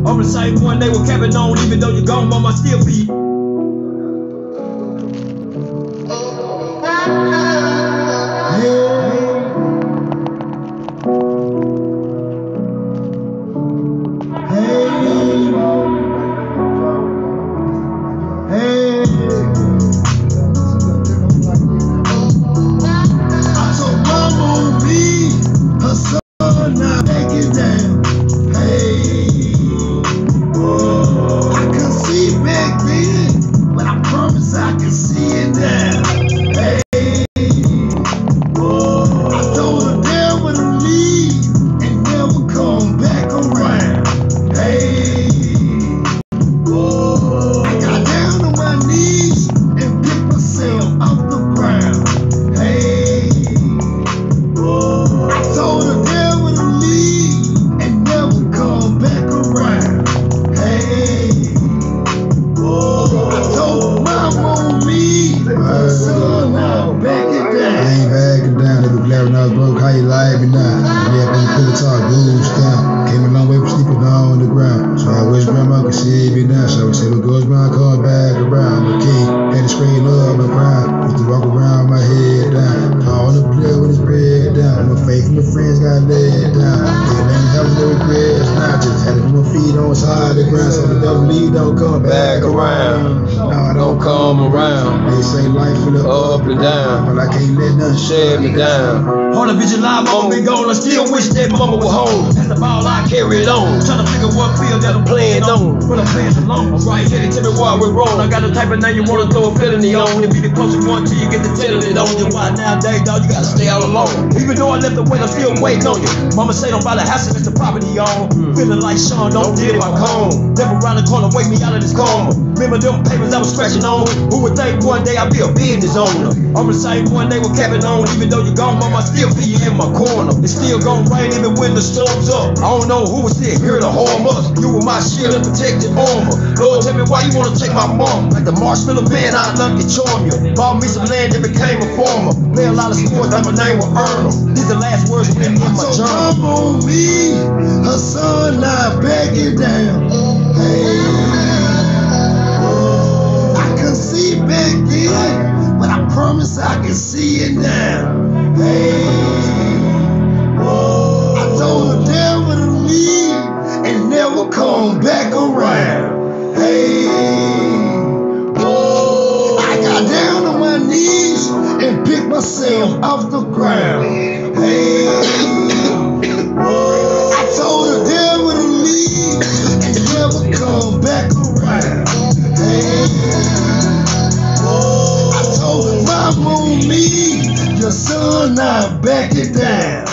I'm the same one they were capping on, even though you're gone, mama, still be. On the vision line, mama been gone. I still wish that mama was home. That's the ball, I carry it on. Trying to figure what field that I'm playing on. When I'm playing alone, I'm right here to tell me why we're wrong. I got the type of name you wanna throw a felony on. And be the closest one till you get the telling it on you. Why nowadays, dog, you gotta stay all alone. Even though I left the way, I'm still waiting on you. Mama say don't buy the house unless the property on. Feeling like Sean, don't deal my home. Never around the corner, wake me out of this coma. Remember them papers I was scratching on? Who would think one day I'd be a business owner? I'm the same one they were capping on. Even though you're gone, mama, I still be in my corner. It's still gon' rain even when the storm's up. I don't know who was here to harm us. You were my shield and protected armor. Lord, tell me why you wanna take my mom. Like the marshmallow man, I love to charm you. Bought me some land and became a farmer. Play a lot of sports, like my name will earn them. These are the last words written in my journal. Come on me, her son, now back it down. Hey, I can see back then, but I promise I can see it now. Hey, I told the devil to leave and never come back around. Hey, I got down on my knees and picked myself off the ground. Hey, I told the devil to leave and never come back around. Hey, I told the mom on me, your son, now back it down.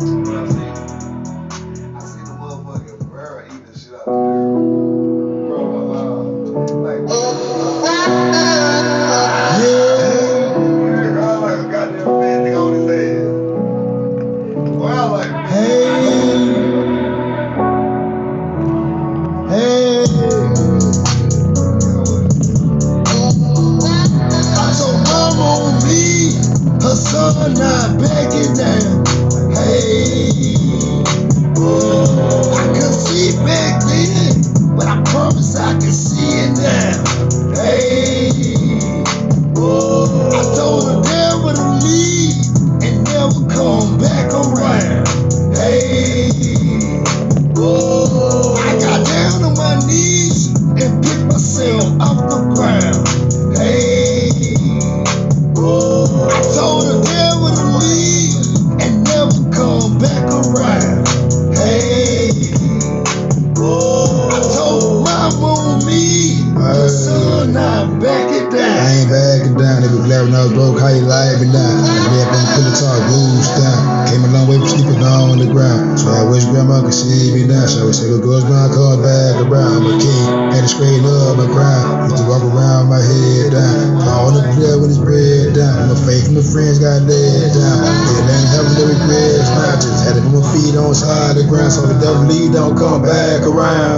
Friends got laid down. They ain't having no regrets. Not just had it on my feet on side of the ground, so the devil leave don't come back around.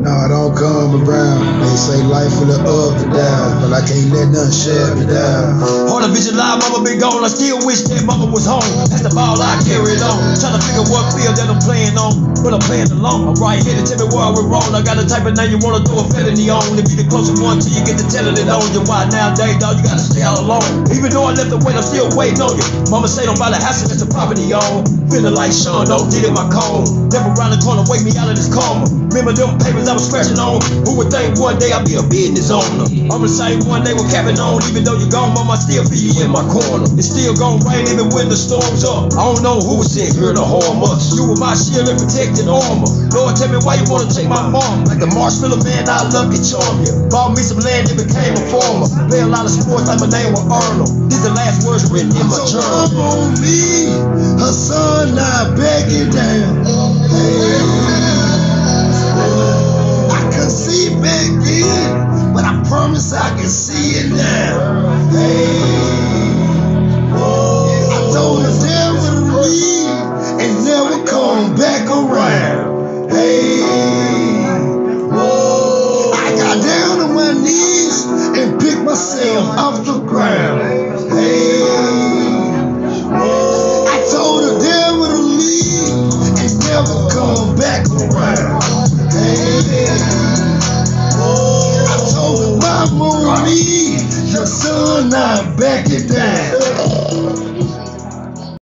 Nah, don't come around. They say life full of up and down, but I can't let nothing shut me down. Hard to visualize, mama been gone. I still wish that mama was home. That's the ball I carried on. Trying to figure what field that I'm playing on, but I'm playing alone. I'm right here to tell me where I went wrong. I got the type of name you wanna throw a felony on. If you the closest one till you get to telling it on you. Why nowadays, dog, you gotta stay out alone. Even though I left the weight, I'm still waiting on you. Mama say don't buy the house unless the property on. Feeling like Sean, don't did it my cone. Never around the corner, wake me out of this coma. Remember them papers I was scratching on? Who would think one day I'd be a business owner? I'm the same one they were capping on. Even though you're gone, mama, I still feel you in my corner. It's still gon' rain even when the storm's up. I don't know who was sent here to harm us. You were my shield and protected armor. Lord, tell me why you wanna take my mom. Like the marshmallow man, I love you, charm you. Bought me some land and became a farmer. Play a lot of sports like my name was Arnold. These the last words written in my journal. So on me, her son not begging down. Hey. I can see back then, but I promise I can see it now. Hey. I told the devil to leave and never come back around. Hey. I got down on my knees and picked myself off the ground. Hey. I told the devil to leave and never come back around. Hey. I told the mama, your son not backing down.